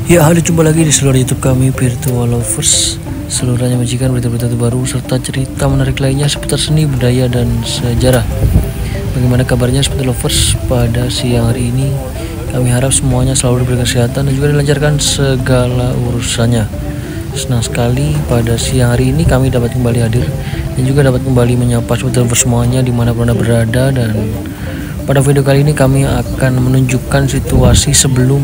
Ya, halo, jumpa lagi di seluruh YouTube kami, Virtual Lovers. Seluruhnya menyajikan berita-berita terbaru serta cerita menarik lainnya seputar seni, budaya, dan sejarah. Bagaimana kabarnya seperti lovers pada siang hari ini? Kami harap semuanya selalu diberikan kesehatan dan juga dilancarkan segala urusannya. Senang sekali pada siang hari ini kami dapat kembali hadir dan juga dapat kembali menyapa seperti lovers semuanya dimanapun Anda berada. Dan pada video kali ini kami akan menunjukkan situasi sebelum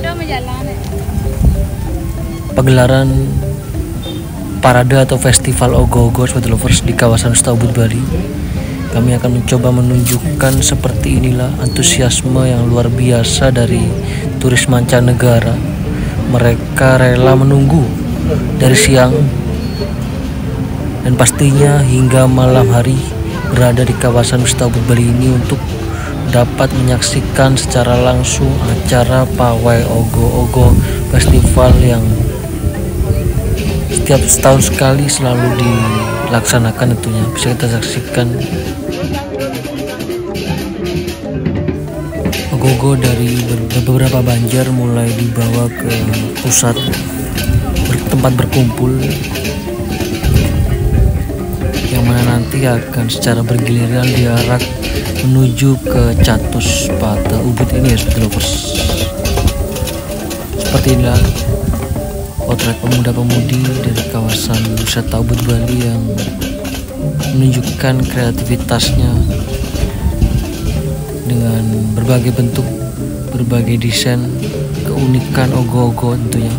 pagelaran parade atau festival Ogoh-Ogoh seperti lovers di kawasan Wisata Ubud, Bali. Kami akan mencoba menunjukkan seperti inilah antusiasme yang luar biasa dari turis mancanegara. Mereka rela menunggu dari siang dan pastinya hingga malam hari berada di kawasan Wisata Ubud, Bali ini untuk dapat menyaksikan secara langsung acara pawai Ogoh-Ogoh festival yang setiap setahun sekali selalu dilaksanakan. Tentunya bisa kita saksikan Ogoh-Ogoh dari beberapa banjar mulai dibawa ke pusat tempat berkumpul yang mana nanti akan secara bergiliran diarak menuju ke Catus Pate Ubud ini ya seperti lovers. Seperti inilah potret pemuda-pemudi dari kawasan Wisata Ubud, Bali yang menunjukkan kreativitasnya dengan berbagai bentuk, berbagai desain, keunikan Ogoh-Ogoh tentunya.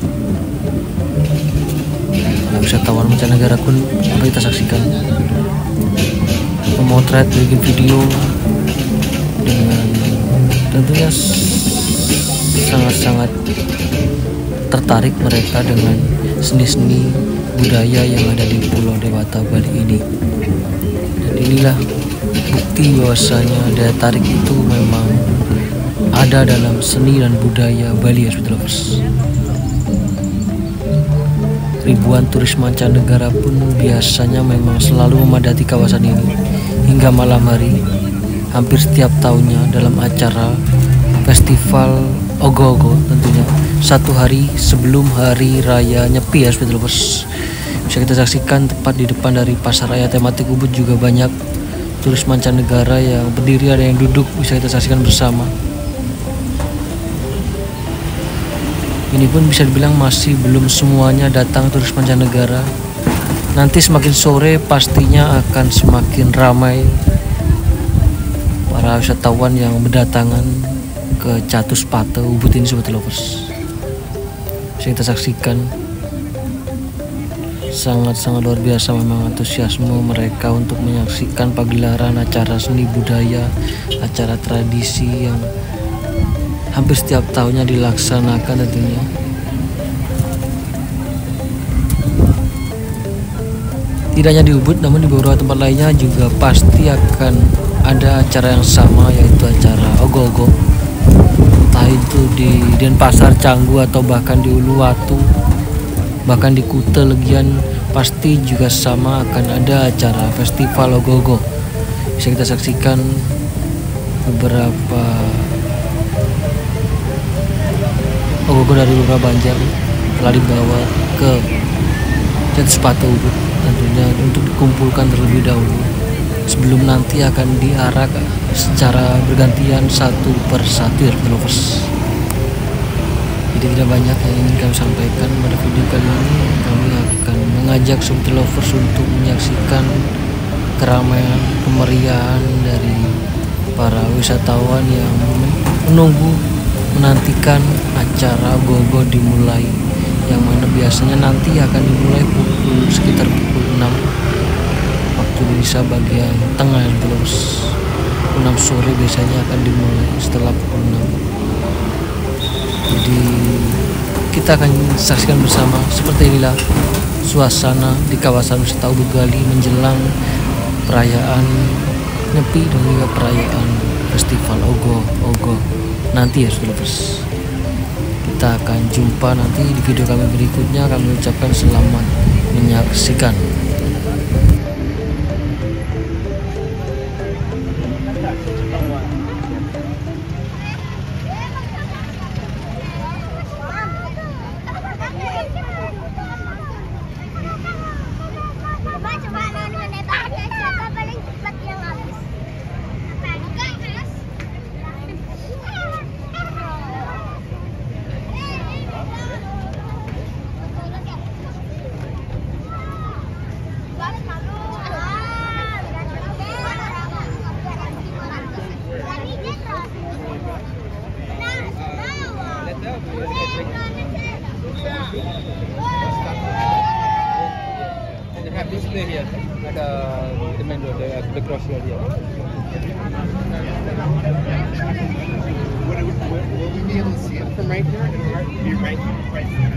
Nah, wisatawan mancanegara pun dapat kita saksikan memotret, bikin video dengan tentunya sangat-sangat tertarik mereka dengan seni-seni budaya yang ada di Pulau Dewata Bali ini. Dan inilah bukti bahwasanya daya tarik itu memang ada dalam seni dan budaya Bali ya seperti lovers. Ribuan turis mancanegara pun biasanya memang selalu memadati kawasan ini hingga malam hari hampir setiap tahunnya dalam acara festival Ogoh-Ogoh tentunya satu hari sebelum hari raya Nyepi ya seperti lovers. Bisa kita saksikan tepat di depan dari pasar raya tematik Ubud juga banyak turis mancanegara yang berdiri, ada yang duduk, bisa kita saksikan bersama. Ini pun bisa dibilang masih belum semuanya datang turis mancanegara. Nanti semakin sore pastinya akan semakin ramai para wisatawan yang berdatangan ke Catus Pate Ubud ini seperti lovers. Bisa kita saksikan sangat-sangat luar biasa memang antusiasme mereka untuk menyaksikan pagelaran acara seni budaya, acara tradisi yang hampir setiap tahunnya dilaksanakan tentunya. Tidak hanya di Ubud, namun di beberapa tempat lainnya juga pasti akan ada acara yang sama, yaitu acara Ogoh-Ogoh. Entah itu di Denpasar, Canggu, atau bahkan di Uluwatu, bahkan di Kuta, Legian, pasti juga sama akan ada acara festival Ogoh-Ogoh. Bisa kita saksikan beberapa Ogoh-Ogoh dari beberapa banjar telah dibawa ke Catus Pate Ubud tentunya untuk dikumpulkan terlebih dahulu sebelum nanti akan diarak secara bergantian satu per satu ya lovers. Jadi tidak banyak yang ingin kami sampaikan pada video kali ini. Kami akan mengajak sobat lovers untuk menyaksikan keramaian, kemeriahan dari para wisatawan yang menantikan acara Ogoh-Ogoh dimulai, yang mana biasanya nanti akan dimulai sekitar pukul 6 waktu Indonesia bagian tengah ya terus 6 sore biasanya akan dimulai setelah pukul 6. Jadi kita akan saksikan bersama seperti inilah suasana di kawasan Wisata Ubud, Bali menjelang perayaan Nyepi dan juga perayaan festival Ogoh-Ogoh nanti ya lovers. Kita akan jumpa nanti di video kami berikutnya. Kami ucapkan selamat menyaksikan. They have display here. Ada the main door, the cross here. Will we be able to see it from right here? Be right here.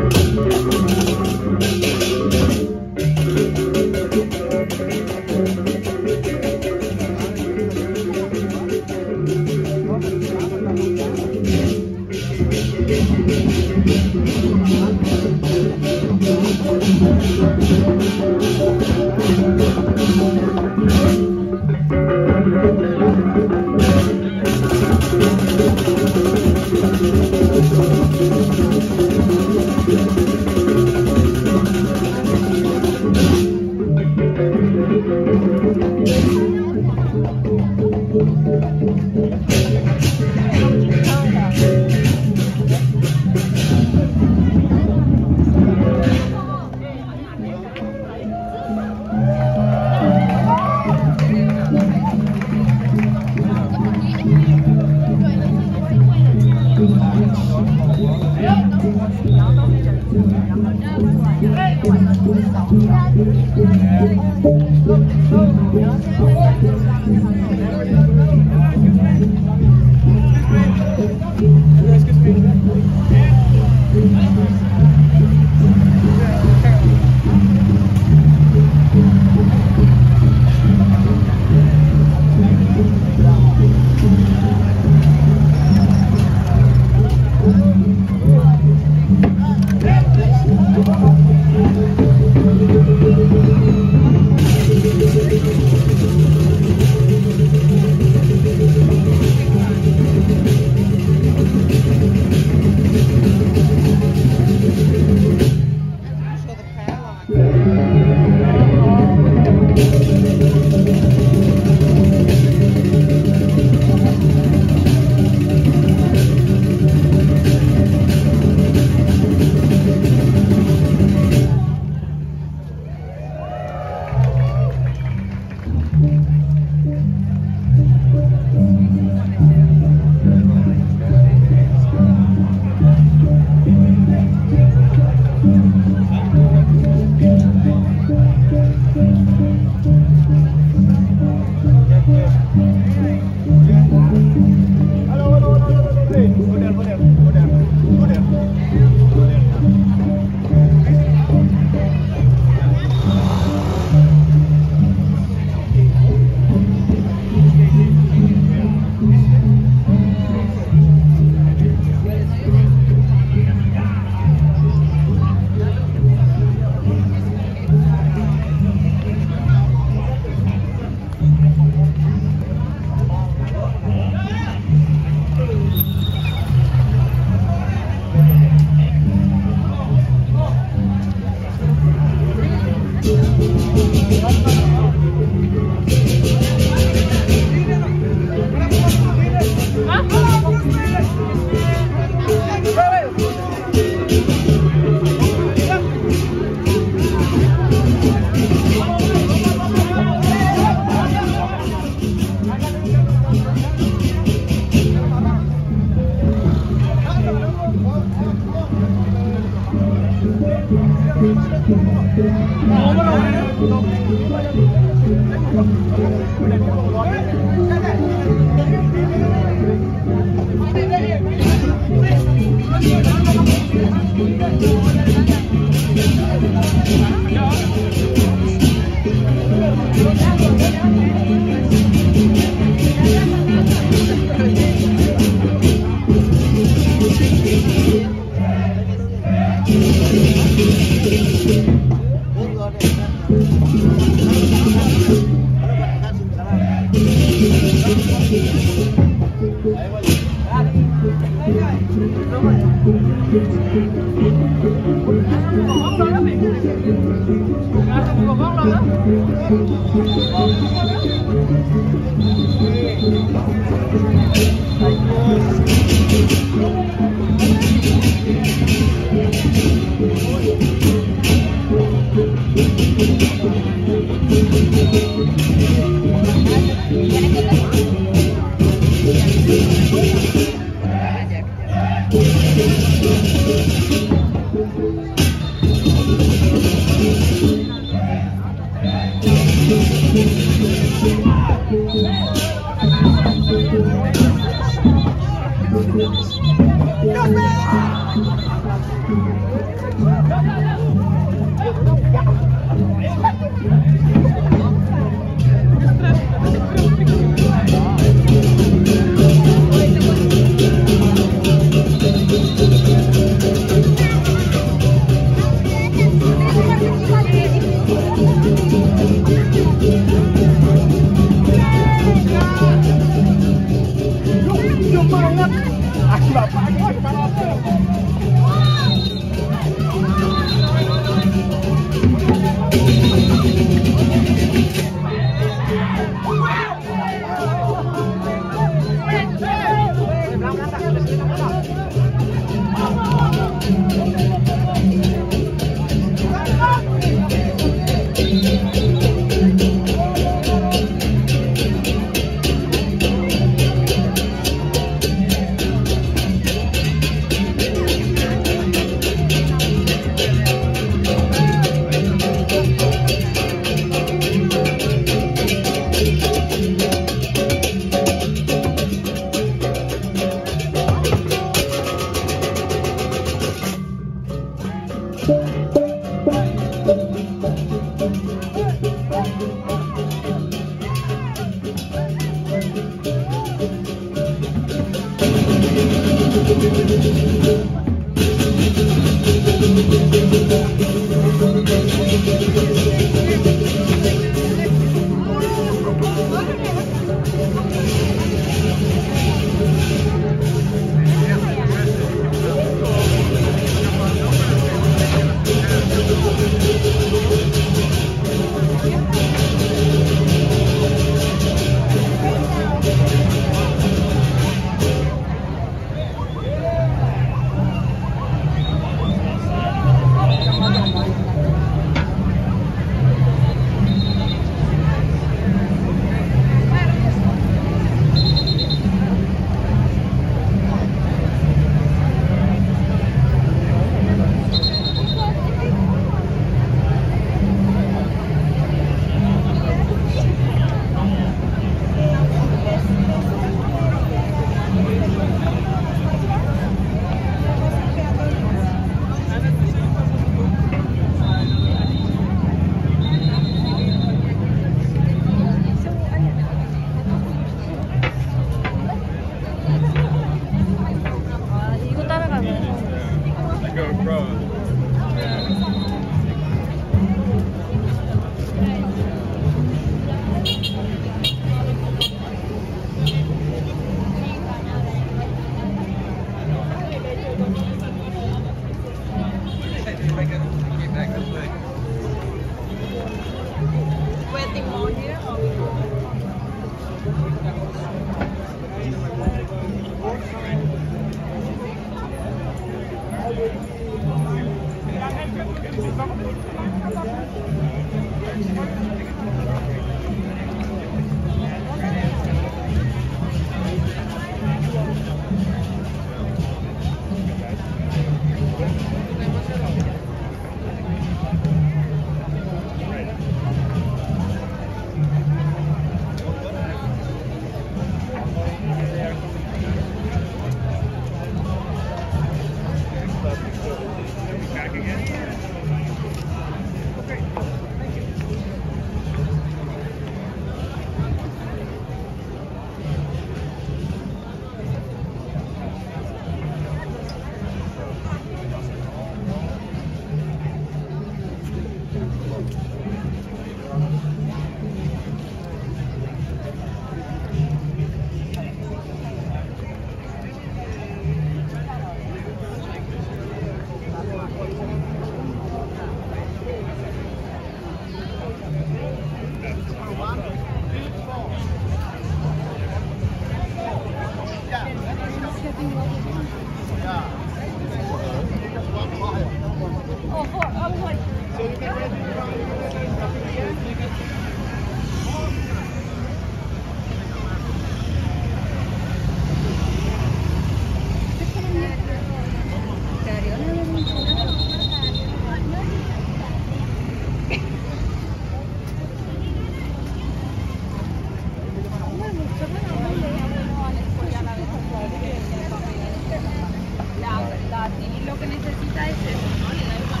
Lo que necesita es eso, ¿no? Le da igual.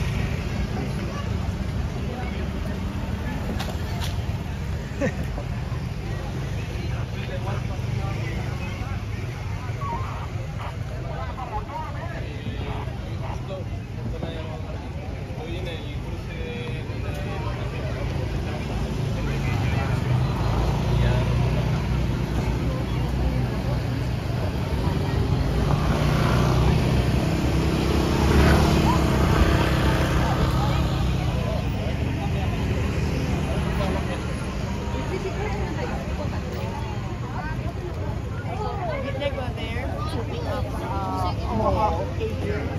They go there to pick up all Asians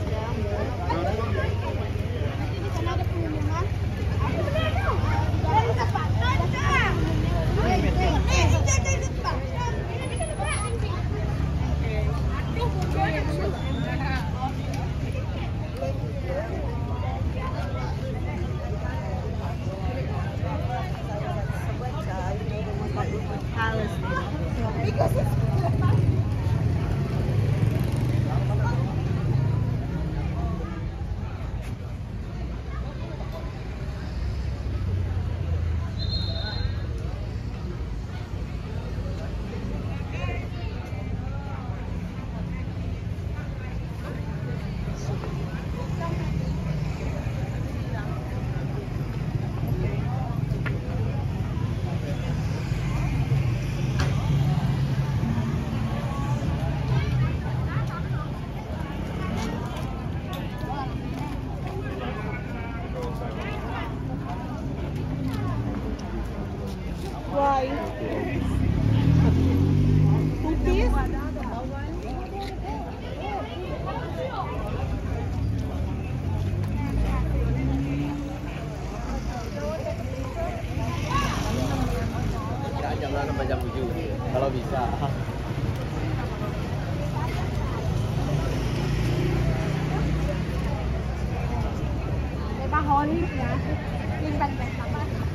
Why? Cookies? Jam 6 sampai jam 7 kalau bisa. Để ba hôn lúc nha. Nhưng bánh bánh lắm á.